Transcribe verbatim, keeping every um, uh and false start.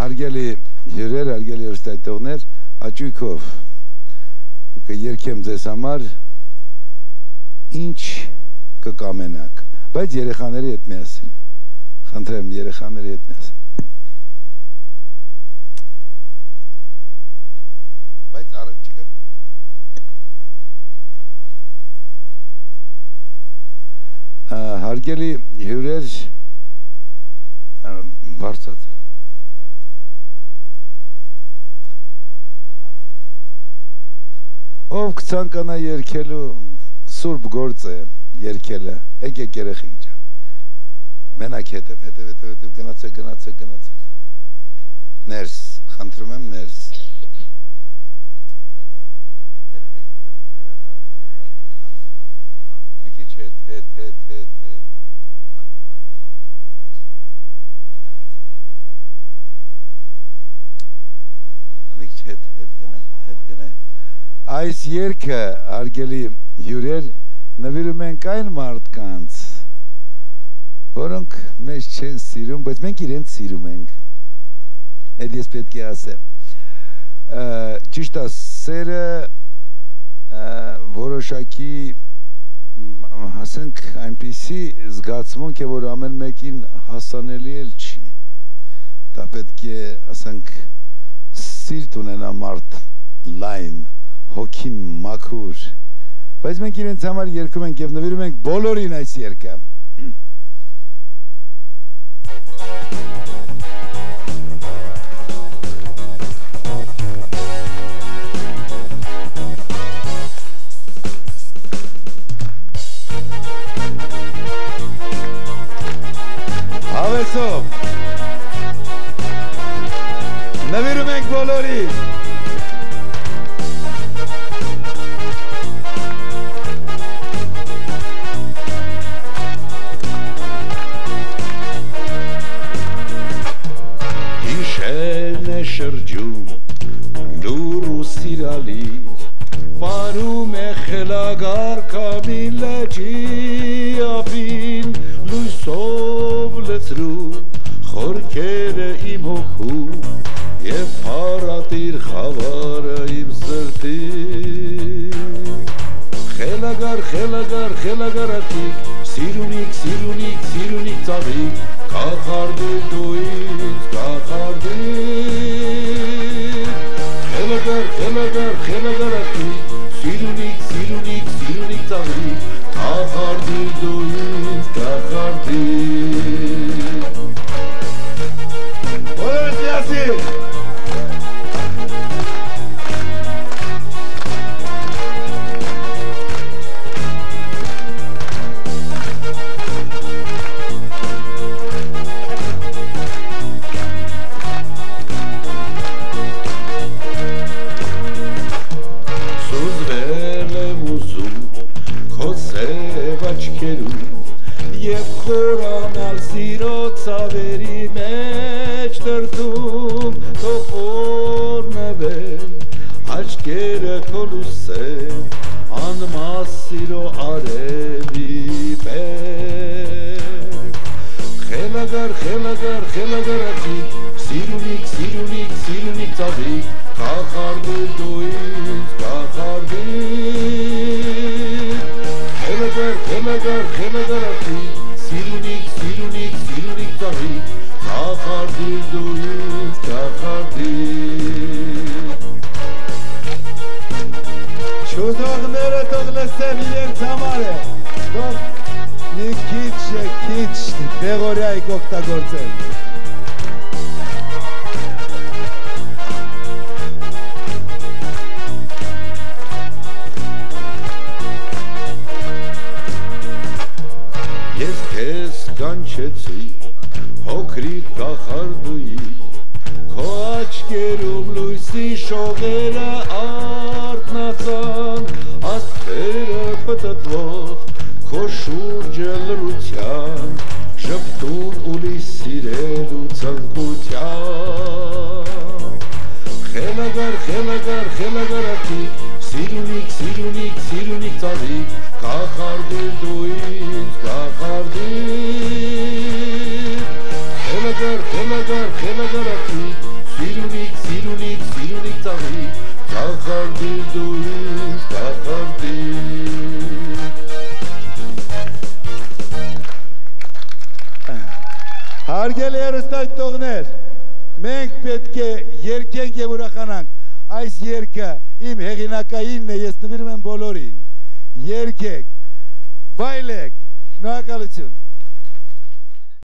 Հարգելի հյուրեր, հարգելի հեռուստատողներ, հաճույքով կերքեմ ձեզ համար ինչ կկամենաք, բայց երեխաների հետ միասին, խնդրեմ երեխաների հետ միասին, բայց առաջ չկա հարգելի հյուրեր, բարձած է ով կցանկանա երգելու սուրբ գործ է երգելը, եկեք երեխեք ջան, մենակ հետև, հետև, հետև, հետև, գնացեք, գնացեք, գնացեք, ներս, խնդրում եմ ներս, մի քիչ հետ, հետ, հետ, հետ, հետ, մի քիչ հետ, հետ գնա, հետ գնա, Այս երգը, հարգելի հյուրեր, նվիրում ենք այն մարդկանց, որոնք մեզ չեն սիրում, բայց մենք իրենց սիրում ենք, այդ ես պետք է ասեմ, ճիշտ է, սերը որոշակի, ասենք, այնպիսի զգացմունք է, որ ամեն մեկին հասանելի էլ չի, դա պետք է, ասենք, սիրտ ունենա մարդ լայն, հոգին մաքուր, բայց մենք իրենց համար երգում ենք և նվիրում ենք բոլորին այս երգը։ Հավեսով, նվիրում ենք բոլորին։ Շրջում լուր ու սիրալիր պարում է խելագար կամին լեջի ապին լույսով լցրու խորքերը իմ հոգու և փառատիր խավարը իմ սրտի խելագար, խելագար, խելագարատիկ սիրունիկ, սիրունիկ, սիրունիկ ծաղիկ կախարդիր դու ինձ, կախարդիր խելագար, խելագար, խելագարատիկ սիրունիկ, սիրունիկ, սիրունիկ ծաղիկ կախարդիր դու ինձ, կախարդիր Բոլորս միասին Եվ խորանալ սիրո ծավերի մեջ տրտում թող օրնվեն աչքերը քո լուսեն անմաս սիրո արևի պես խելագար, խելագար, խելագարատիկ սիրունիկ, սիրունիկ, սիրունիկ ծաղիկ կախարդիր դու ինձ, կախարդիր խելագար, խելագար, խելագարատիկ սիրունիկ, սիրունիկ, սիրունիկ ծաղիկ կախարդիր դու ինձ, կախարդիր Չուտողները թող լսեմ իրենց համար է թող մի քիչ, քիչ դեղորյայք օգտագործել Ես քեզ կանչեցի փոքրիկ կախարդուի քո աչքերում լույսի շողերը արթնացան աստղերը պտտվող քո շուրջը լռության շփթուն ուլի սիրելու ցանկության խելագար, խելագար, խելագարատիկ սիրունիկ, սիրունիկ, սիրունիկ ծաղիկ կախարդիր դու ինձ, կախարդիր խելագար, խելագար, խելագարատիկ Սիրունիկ, սիրունիկ, սիրունիկ ծաղիկ Կախարդիր դու ինձ, կախարդիր Հարգելի հեռուստադիտողներ, մենք պետք է երգենք եւ ուրախանանք այս երգը իմ հեղինակայինն է, ես նվիրում եմ բոլորին երգեք, վայելեք, շնորհակալություն